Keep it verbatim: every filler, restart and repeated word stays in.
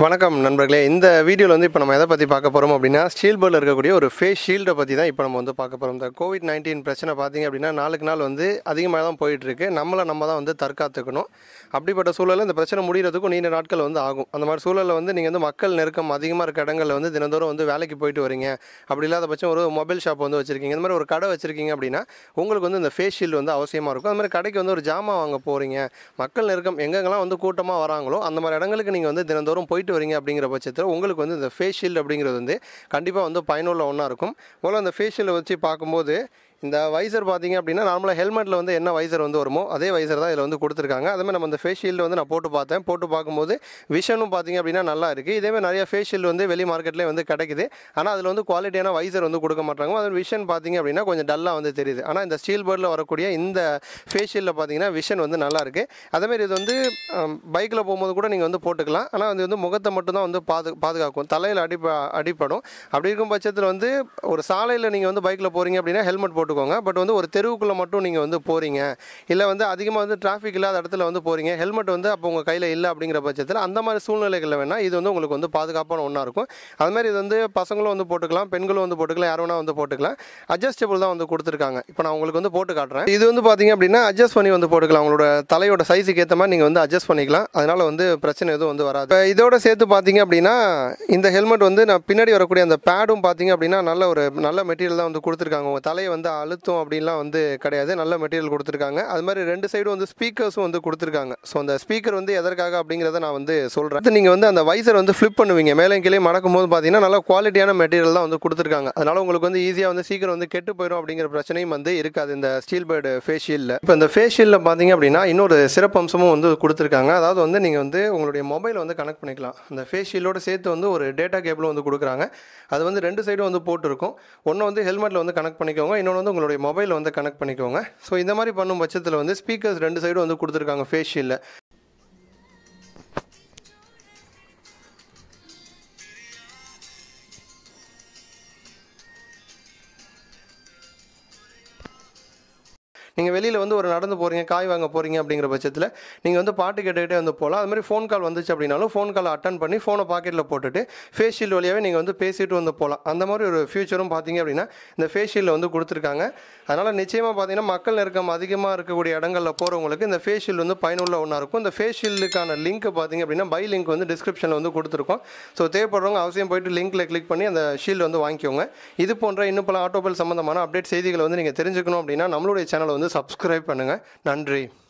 வணக்கம் நண்பர்களே. இந்த வீடியோவில் வந்து இப்போ நம்ம எதை பற்றி பார்க்க போகிறோம் அப்படின்னா, ஸ்டீல்பர்டில் இருக்கக்கூடிய ஒரு ஃபேஸ் ஷீல்டை பற்றி தான் இப்போ நம்ம வந்து பார்க்க போகிறோம். இந்த கோவிட் நைன்டீன் பிரச்சனை பார்த்திங்க அப்படின்னா நாளுக்கு நாள் வந்து அதிகமாக தான் போயிட்டுருக்கு. நம்மளை நம்ம தான் வந்து தற்காத்துக்கணும். அப்படிப்பட்ட சூழலில் இந்த பிரச்சனை முடிகிறதுக்கும் நீண்ட நாட்கள் வந்து ஆகும். அந்த மாதிரி சூழலில் வந்து நீங்கள் வந்து மக்கள் நெருக்கம் அதிகமாக இருக்க இடங்களில் வந்து தினந்தோறும் வந்து வேலைக்கு போயிட்டு வரீங்க, அப்படி இல்லாத பட்சம் ஒரு மொபைல் ஷாப் வந்து வச்சுருக்கீங்க, இந்த மாதிரி ஒரு கடை வச்சுருக்கீங்க அப்படின்னா உங்களுக்கு வந்து இந்த ஃபேஸ் ஷீல்டு வந்து அவசியமாக இருக்கும். அந்த மாதிரி கடைக்கு வந்து ஒரு ஜாமான் வாங்க போகிறீங்க, மக்கள் நெருக்கம் எங்கெங்கெல்லாம் வந்து கூட்டமாக வராங்களோ அந்த மாதிரி இடங்களுக்கு நீங்கள் வந்து தினந்தோறும் போயிட்டு வரீங்க அப்படிங்கிற பட்சத்தில் உங்களுக்கு வந்து இந்த ஃபேஸ் ஷீல்டு அப்படிங்கிறது வந்து கண்டிப்பாக வந்து பயனுள்ள ஒன்றா இருக்கும். போல் அந்த ஃபேஸ் ஷீல்டை வச்சு பார்க்கும்போது இந்த வைசர் பார்த்திங்க அப்படின்னா நார்மலாக ஹெல்மெட்டில் வந்து என்ன வைசர் வந்து வருமோ அதே வைசர் தான் இதில் வந்து கொடுத்துருக்காங்க. அதேமாதிரி நம்ம இந்த ஃபேஸ் ஷீல்டு வந்து நான் போட்டு பார்த்தேன். போட்டு பார்க்கும்போது விஷனும் பார்த்திங்க அப்படின்னா நல்லா இருக்குது. இதேமாதிரி நிறைய ஃபேஸ் ஷீல்டு வந்து வெளி மார்க்கெட்லேயே வந்து கிடைக்குது. ஆனால் அதில் வந்து குவாலிட்டியான வைசர் வந்து கொடுக்க மாட்டாங்க. அது விஷன் பார்த்திங்க அப்படின்னா கொஞ்சம் டல்லாக வந்து தெரியுது. ஆனால் இந்த ஸ்டீல்பர்டில் வரக்கூடிய இந்த ஃபேஸ் ஷீல்டில் பார்த்திங்கன்னா விஷன் வந்து நல்லா இருக்குது. அதேமாதிரி இது வந்து பைக்கில் போகும்போது கூட நீங்கள் வந்து போட்டுக்கலாம். ஆனால் அது வந்து முகத்தை மட்டும்தான் வந்து பாது பாதுகாக்கும் தலையில் அடி அடிப்படும். அப்படி இருக்கும் பட்சத்தில் வந்து ஒரு சாலையில் நீங்கள் வந்து பைக்கில் போகிறீங்க அப்படின்னா ஹெல்மெட் போட்டு பட் வந்து ஒரு தெருவுக்குள்ளே மட்டும் நீங்கள் வந்து போகிறீங்க, இல்லை வந்து அதிகமாக வந்து டிராஃபிக் இல்லாத இடத்துல வந்து போகிறீங்க, ஹெல்மெட் வந்து அப்போ உங்கள் கையில் இல்லை அப்படிங்கிற பட்சத்தில் அந்த மாதிரி சூழ்நிலைகளில் வேணால் இது வந்து உங்களுக்கு வந்து பாதுகாப்பான ஒன்றா இருக்கும். அதுமாதிரி இது வந்து பசங்களும் வந்து போட்டுக்கலாம், பெண்களும் வந்து போட்டுக்கலாம், யார் வேணால் வந்து போட்டுக்கலாம். அட்ஜஸ்டபிள் தான் வந்து கொடுத்துருக்காங்க. இப்போ நான் உங்களுக்கு வந்து போட்டு காட்டுறேன். இது வந்து பார்த்தீங்க அப்படின்னா அட்ஜஸ்ட் பண்ணி வந்து போட்டுக்கலாம். உங்களோட தலையோட சைஸுக்கு ஏற்ற மாதிரி நீங்கள் வந்து அட்ஜஸ்ட் பண்ணிக்கலாம். அதனால் வந்து பிரச்சனை எதுவும் வந்து வராது. இதோட சேர்த்து பார்த்தீங்க அப்படின்னா இந்த ஹெல்மெட் வந்து நான் பின்னாடி வரக்கூடிய அந்த பேடும் பார்த்தீங்க அப்படின்னா நல்ல ஒரு நல்ல மெட்டீரியல் தான் வந்து கொடுத்துருக்காங்க. உங்கள் தலையை வந்து அழுத்தம் அப்படின்லாம் வந்து கிடையாது, நல்ல மெட்டீரியல் கொடுத்துருக்காங்க. அது மாதிரி ரெண்டு சைடும் வந்து ஸ்பீக்கர்ஸும் வந்து கொடுத்துருக்காங்க. ஸோ அந்த ஸ்பீக்கர் வந்து எதற்காக அப்படிங்கிறத நான் வந்து சொல்கிறேன். நீங்கள் வந்து அந்த வைசர் வந்து ஃப்ளிப் பண்ணுவீங்க, மேலே கீழே மடக்கும் போது பார்த்தீங்கன்னா நல்ல குவாலிட்டியான மெட்டீரியல் தான் வந்து கொடுத்துருக்காங்க. அதனால் உங்களுக்கு வந்து ஈஸியாக வந்து சீக்கிரம் வந்து கெட்டு போயிடும் அப்படிங்கிற பிரச்சனையும் வந்து இருக்காது இந்த ஸ்டீல்பர்ட் ஃபேஸ் ஷீல்டில். இப்போ இந்த ஃபேஸ் ஷீல்டில் பார்த்தீங்க அப்படின்னா இன்னொரு சிறப்பு அம்சமும் வந்து கொடுத்துருக்காங்க. அதாவது வந்து நீங்கள் வந்து உங்களுடைய மொபைலை வந்து கனெக்ட் பண்ணிக்கலாம். அந்த ஃபேஸ் ஷீல்டோட சேர்த்து வந்து ஒரு டேட்டா கேபிளும் வந்து கொடுக்குறாங்க. அது வந்து ரெண்டு சைடும் வந்து போட்டிருக்கும். ஒன்று வந்து ஹெல்மெட்டில் வந்து கனெக்ட் பண்ணிக்கோங்க, இன்னொன்று வந்து உங்களுடைய மொபைல் வந்து கனெக்ட் பண்ணிக்கோங்க. ஸோ இந்த மாதிரி பண்ணும் பட்சத்தில் வந்து ஸ்பீக்கர்ஸ் ரெண்டு சைடும் வந்து கொடுத்துருக்காங்க ஃபேஸ் ஷீல்டில். நீங்கள் வெளியில் வந்து ஒரு நடந்து போகிறீங்க, காய் வாங்க போகிறீங்க அப்படிங்கிற பட்சத்தில் நீங்கள் வந்து பாட்டு கேட்டுக்கிட்டே வந்து போகலாம். அது மாதிரி ஃபோன் கால் வந்துச்சு அப்படின்னாலும் ஃபோன் கால் அட்டன் பண்ணி ஃபோனை பாக்கெட்டில் போட்டுட்டு ஃபேஸ் ஷீல்டு வழியாகவே நீங்கள் வந்து பேசிட்டு வந்து போகலாம். அந்த மாதிரி ஒரு ஃபியூச்சரும் பார்த்தீங்க அப்படின்னா இந்த ஃபேஸ் ஷீல்டில் வந்து கொடுத்துருக்காங்க. அதனால் நிச்சயமாக பார்த்தீங்கன்னா மக்கள் நெருக்கம் அதிகமாக இருக்கக்கூடிய இடங்களில் போகிறவங்களுக்கு இந்த ஃபேஸ் ஷீல்டு வந்து பயனுள்ள ஒன்றா இருக்கும். இந்த ஃபேஸ் ஷீல்டுக்கான லிங்க் பார்த்தீங்க அப்படின்னா பை லிங்க் வந்து டிஸ்கிரிப்ஷனில் வந்து கொடுத்துருக்கோம். ஸோ தேவைப்படுறவங்க அவசியம் போய்ட்டு லிங்க்கில் கிளிக் பண்ணி அந்த ஷீல்டு வந்து வாங்கிக்கோங்க. இது போன்ற இன்னும் பல ஆட்டோமொபைல் சம்பந்தமான அப்டேட் செய்திகளை வந்து நீங்கள் தெரிஞ்சுக்கணும் அப்படின்னா நம்மளுடைய சேனலை வந்து சப்ஸ்கிரைப் பண்ணுங்கள். நன்றி.